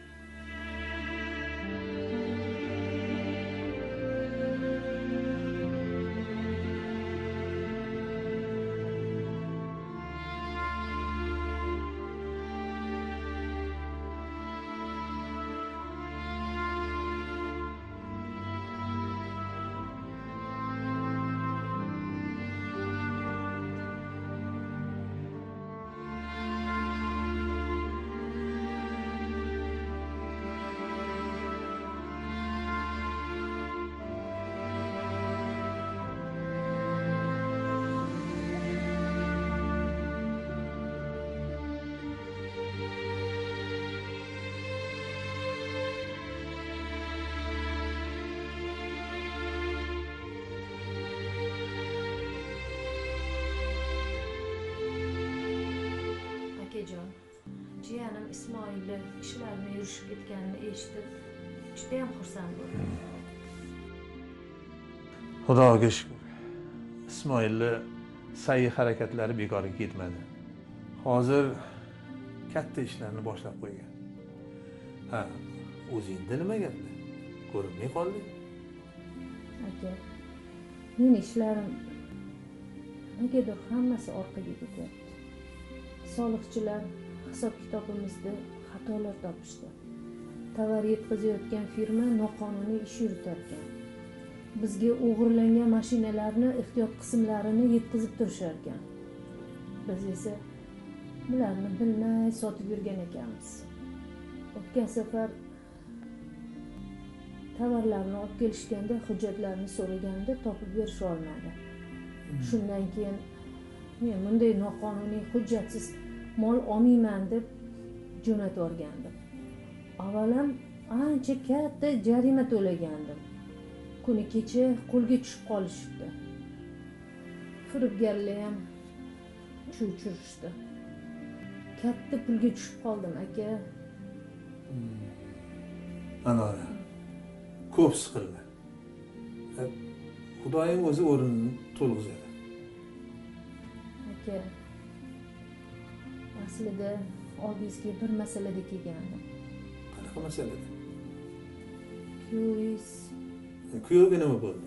Akajon, jiyanim Ismoilni ishlarini yurishib ketganini eshitib, juda ham xursand bo'ldim. Xudoga shukr. Ismoilni sa'y harakatlari bekorga ketmadi. Hozir katta ishlarni boshlab qo'ygan. Ha, o'zingda nima gaplar? Ko'rinmay qoldi. Aka, meni ishlarim negadir hammasi orqaga ketyapti. Soliqchilar hisob kitobimizda xatolar topishdi. Tovar yetkazayotgan firma noqonuniy ish yuritarkan. Bizga o'g'irlangan mashinalarni ehtiyot qismlarini yetkazib turishar ekan. Biz esa bularni bilmay sotib yurgan ekanmiz. O'tgan safar tovarlarni olib kelishganda hujjatlarni so'raganda topib berisha olmadi. Shundan keyin men bunday noqonuniy hujjatsiz mol olmayman deb jo'natib yuborgandim. Avvalam ancha katta jarima to'lagandim. Kuni kecha qo'lga tushib qolishibdi. Firibgarlar ham cho'chirishdi. Katta pulga tushib qoldim, aka. Anora, ko'p siqilma. Xudoyim o'zi o'rinni to'lg'izadi. Aka, aslida oldingizga bir masalada kelgandim. Qanaqa masalada? Kuyovingiz Kuyovga nima bo'ldi?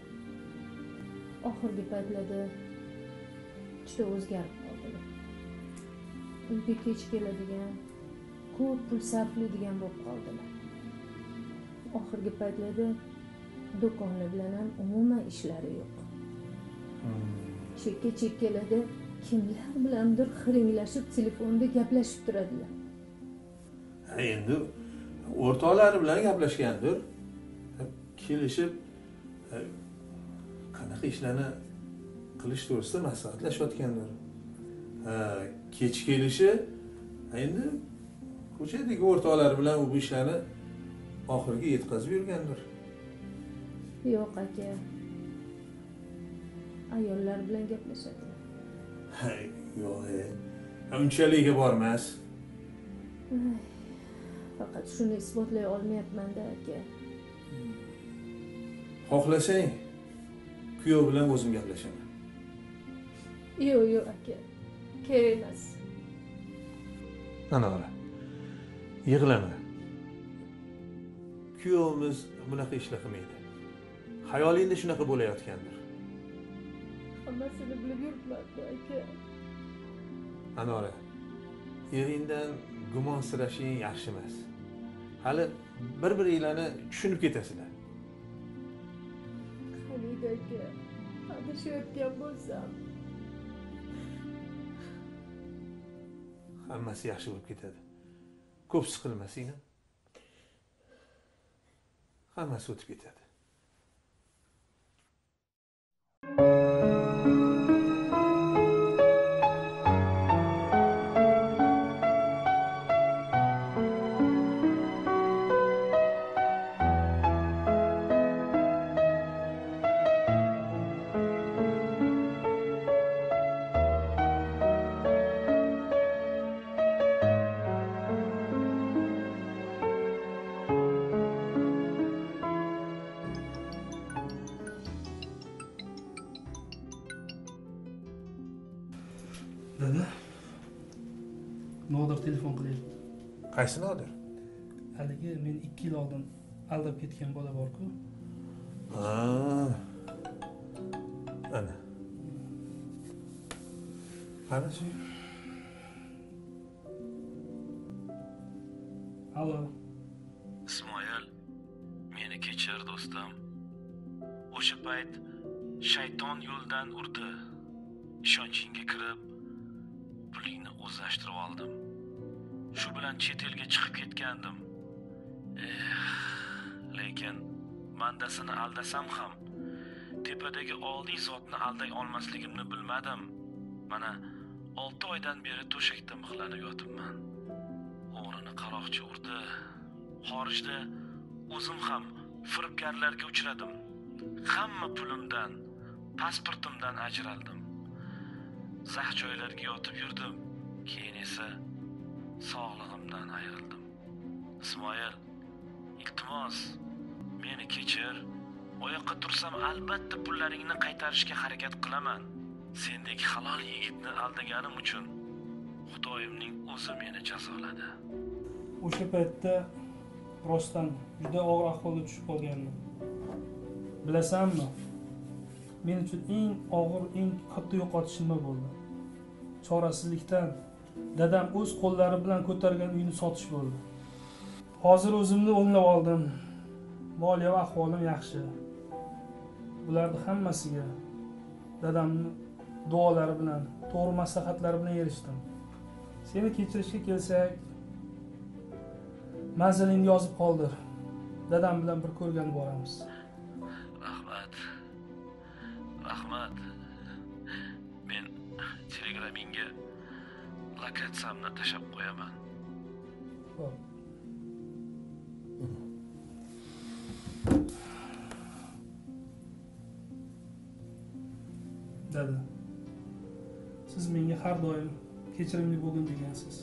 oxirgi paytlarda juda o'zgarib qoldilar. Uyga kech keladigan, ko'p pul sarflaydigan bo'lib qoldilar. Oxirgi paytlarda do'koni bilan ham umuman ishlari yo'q. Chekka-chekkalarda kimlar bilandir xiringlashib, telefonda gaplashib turadilar. Endi o'rtoqlari bilan gaplashgandir. Kelishib qanaqa ishlarni qilish to'g'risida maslahatlashayotgandir. Kech kelishi endi ko'chadagi o'rtoqlari bilan bu ishlarni oxiriga yetkazib yurgandir. Yo'q aka. Ayollar bilan gaplashadi. Yo'q, unchaligiga bormas. Faqat shuni isbotlay olmayapman-da aka. Xohlasang, kuyov bilan o'zim gaplashaman. Yo'q aka, kerak emas. Anora, yig'lama. Kuyovimiz bunaqa ishlar qilmaydi. Xayolingda shunaqa bo'layotgandir. Hammasini bilib yuribman aka. Anora, eringdan gumonsirashing yaxshi emas. Hali bir-biringlarni tushunib ketasizlar. Hamid aka, adashayotgan bo'lsam, hammasi yaxshi bo'lib ketadi. Ko'p siqilmasang, hammasi o'tib ketadi. Dada, Nodir telefon qilyapti. Qaysi Nodir? Haligi men 2 yil oldin aldab ketgan bola bor-ku. Ana. Qanaqa? Alo. Ismoil, meni kechir do'stim. O'sha payt shayton yo'ldan urdi. Ishonchingga kirib, pulingni o'zlashtirib oldim. Shu bilan chet elga chiqib ketgandim. Lekin bandasini aldasam ham tepadagi oliy zotni alday olmasligimni bilmadim. Mana 6 oydan beri to'shakda mixlanib yotibman. O'g'rini qaroqchi urdi. Xorijda o'zim ham firibgarlarga uchradim. Hamma pulimdan, pasportimdan ajraldim. Zax joylarga yotib yurdim. Keyin esa sog'lig'imdan ayrildim. Ismoil, iltimos, meni kechir. Oyoqqa tursam albatta pullaringni qaytarishga harakat qilaman. Sendek halol yigitni aldaganim uchun Xudoyimning o'zi meni jazoladi. O'sha paytda rostdan juda og'ir ahvolga tushib qolgandim. Bilasanmi? Men uchun eng og'ir, eng katta yo'qotish nima bo'ldi? Chorasizlikdan dadam o'z qo'llari bilan ko'targan uyni sotish bo'ldi. Hozir o'zimni o'nglab oldim. Moliyaviy ahvolim yaxshi. Bularning hammasiga dadamning duolari bilan, to'g'ri maslahatlari bilan erishdim. Seni kechirishga kelsak, manzilingni yozib qoldir. Dadam bilan bir ko'rgan boramiz. Rahmat. Men telegramingga lokatsiyamni tashab qo'yaman. Xo'p. Dada, siz menga har doim kechirimli bo'lgin degansiz.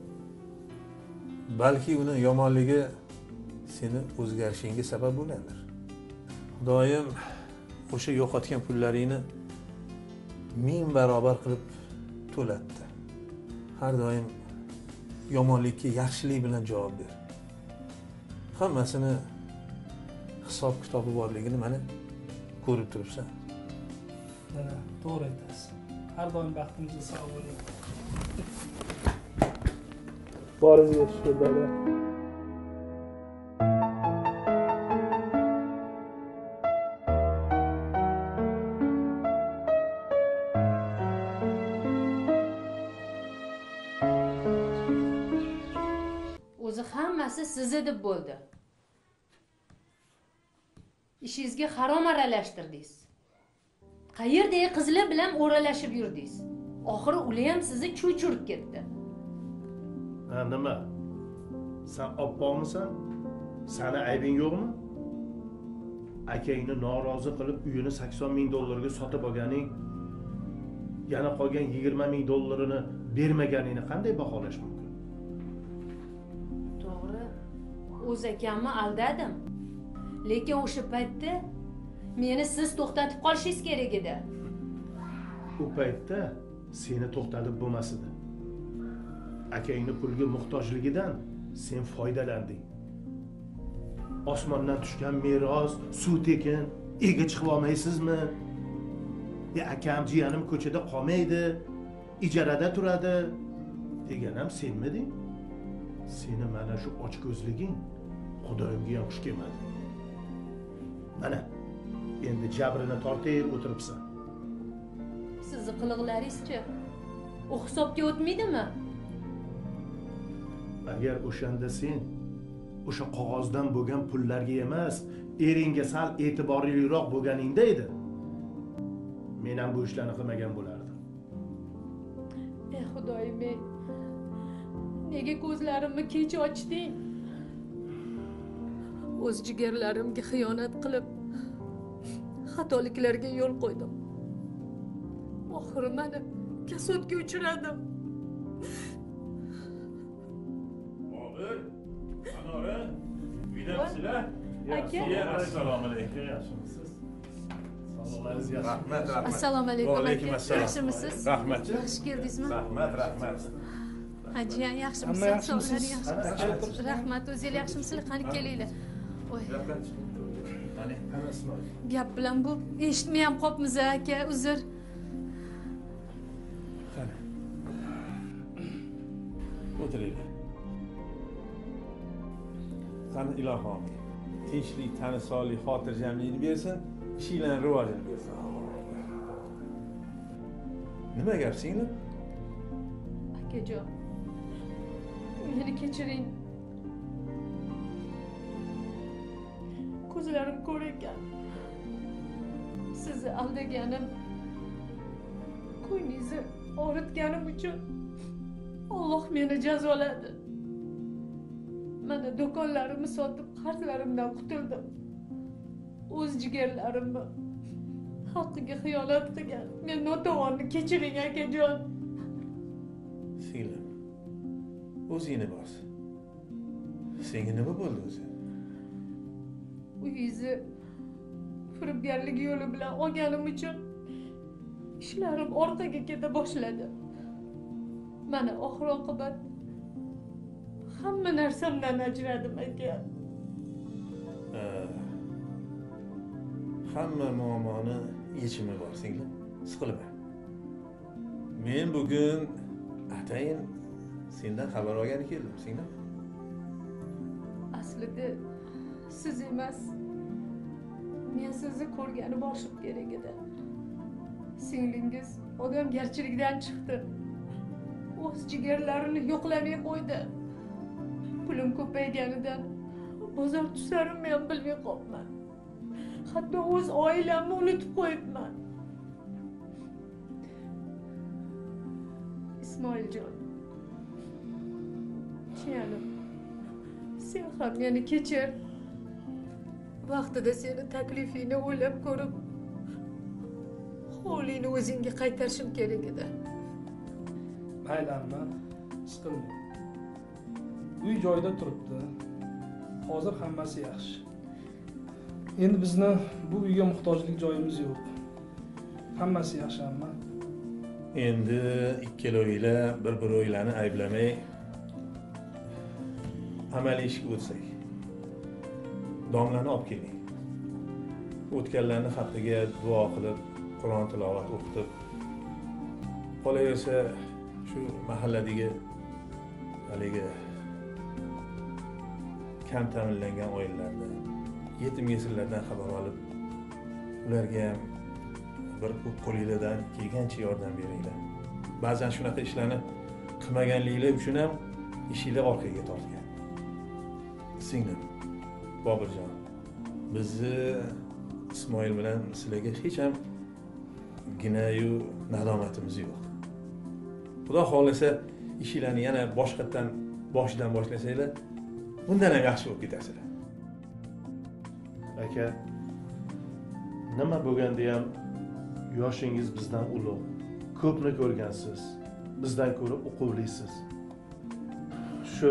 Balki uni yomonligi seni o'zgarishingga sabab bo'lgandir. Xudoyim o'sha yo'qotgan pullaringni 1000 barobar qilib to'latdi. Har doim yomonlikka yaxshilik bilan javob ber. Hammasini hisob kitobi borligini mana ko'rib turibsan. Dada, to'g'ri aytasiz. Har doim baxtimizga sog' bo'ling. Boringizga shukur, dada. O'zi hammasi sizni deb bo'ldi. Ishingizga harom aralashtirdingiz. Qayerdagi qizlar bilan o'ralashib yurdingiz. Oxiri ular ham sizni cho'chirib ketdi. Ha, nima? Sen oppoqmisan? Sani aybing yo'qmi? Akangni norozi qilib uyini $80,000 sotib olganing, yana qolgan $20,000 bermaganingni qanday baholash mumkin? To'g'ri. O'z akamni aldadim. Lekin o'sha paytda Meni siz to'xtatib qolishingiz kerak edi. U paytda seni to'xtatib bo'lmas edi. Akangni pulga muhtojligidan sen foydalanding. Osmondan tushgan meros, suv tekin, ega chiqib olmaysizmi? Akam jiyanim ko'chada qolmaydi, ijarada turadi deganam senmiding? Seni mana shu ochko'zliging Xudoyimga ham xush kelmadi. Mana endi jabrini tortib o'tiribsan. Sizni qiliqlaringiz-chi? U hisobga o'tmaydimi? Agar o'shanda sen o'sha qog'ozdan bo'lgan pullarga emas, eringga sal e'tiborliroq bo'lganingda edi, men ham bu ishlarni qilmagan bo'lardim. Ey Xudoyim, nega ko'zlarimni kech ochding? O'z jigarlarimga xiyonat qilib, xatoliklarga yo'l qo'ydim. Oxiri mana kasodga uchradim. Bobur, Anora, uydamsizlar? Aka. Assalomu alaykum. Yaxshimisiz? Sog'lig'ingiz yaxshi? Rahmat, rahmat. Assalomu alaykum aka. Alaykum assalom. Yaxshimisiz? Rahmat. Yaxshi keldingizmi? Rahmat, rahmat. Hajiyan yaxshimisiz? Hamma yaxshimisiz? Yaxshimisiz? Rahmat, o'zinglar yaxshimisizlar? Qani kelinglar. Voy, gap bilan bu eshitmay ham qopmiz aka, uzr. Qani. O'tiringlar. Qani ilohim, tinchlik, tanisollik, xotirjamlikni bersin, ishinglarning rivojini bersin. Nima gap singlim? Akajon, meni kechiring. Ko'zlarim ko'r ekan. Sizni aldaganim, ko'nglingizni og'ritganim uchun Alloh meni jazoladi. Mana do'konlarimni sotib, qarzlarimdan qutuldim. O'z jigarlarimni haqqiga xiyonat qilgan. Men notavonni kechiring akajon. Singlim, o'zingni bos. Senga nima bo'ldi o'zi? Uyingizni firibgarlik yo'li bilan olganim uchun ishlarim orqaga keta boshladi. Mana oxir oqibat hamma narsamdan ajradim aka. Hamma muammoni yechimi bor singlim. Siqilma. Men bugun atayin sendan xabar olgani keldim, singlim. Aslida siz emas, men sizni ko'rgani borishim kerak edi. Singlingiz odamgarchilikdan chiqdi. O'z jigarlarini yo'qlamay qo'ydi. Pulim ko'payganidan bozor tusarimni ham bilmay qolibman. Hatto o'z oilamni unutib qo'yibman. Ismoiljon, jiyanim, sen ham meni kechir. Vaqtida seni taklifingni o'ylab ko'rib, hovlingni o'zingga qaytarishim kerak edi. Mayli amma, siqilmang. Uy joyida turibdi. Hozir hammasi yaxshi. Endi bizni bu uyga muhtojlik joyimiz yo'q. Hammasi yaxshi amma. Endi ikkalovinglar bir-biringlarni ayblamay amaliy ishga o'tsak. Domlani olib keling. O'tganlarni haqqiga duo qilib, Qur'on tilovat o'qitib, qolaversa shu mahalladagi haligi kam ta'minlangan oilalardan, yetim yesirlardan xabar olib, ularga ham bir qo'lingizdan kelgancha yordam beringlar. Ba'zan shunaqa ishlarni qilmaganliklar uchun ham ishinglar orqaga tortgan. Singlim, Bobirjon, bizni Ismoil bilan sizlarga hech ham ginayu nadomatimiz yo'q. Xudo xolasa ishinglarni yana boshqatdan boshidan boshlasanglar, bundan ham yaxshi bo'lib ketasizlar. Aka, nima bo'lganda ham yoshingiz bizdan ulug'. Ko'pni ko'rgansiz, bizdan ko'ra uquvlisiz. Shu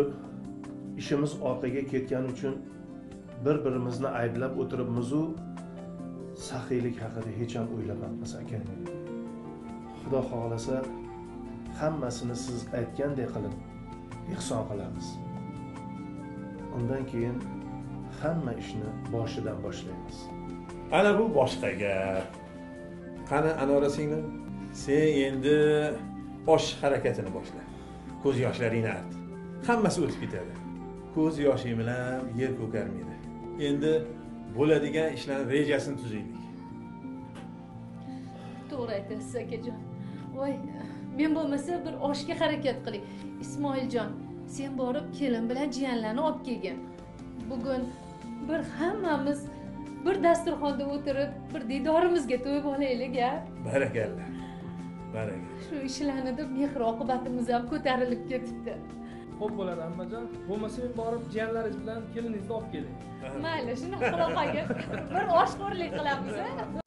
ishimiz orqaga ketgani uchun bir-birimizni ayblab o'tiribmiz-u, saxiylik haqida hech ham o'ylamabmiz aka. Xudo xohlasa hammasini siz aytgandek qilib ihson qilamiz. Undan keyin hamma ishni boshidan boshlaymiz. Ana bu boshqa gap. Qani Anora singlim, sen endi osh harakatini boshla. Ko'z yoshlaringni art. Hammasi o'tib ketadi. Ko'z yoshing bilan yer ko'karmaydi. Endi bo'ladigan ishlarning rejasini tuzaylik. To'g'ri aytasiz akajon. Voy, men bo'lmasa bir oshga harakat qiling. Ismoiljon, sen borib kelin bilan jiyanlarni olib kelgin. Bugun bir hammamiz bir dasturxonda o'tirib, bir didorimizga to'yib olaylik-a. Barakalla. Barakalla. Shu ishlarni deb mehr oqibatimiz ham ko'tarilib ketibdi. Xo'p bo'ladi ammajon. Bo'lmasa men borib jiyanlaringiz bilan keliningizni olib kelay. Mayli, shunaqa qila qolgin. Bir oshxo'rlik qilamiz-a.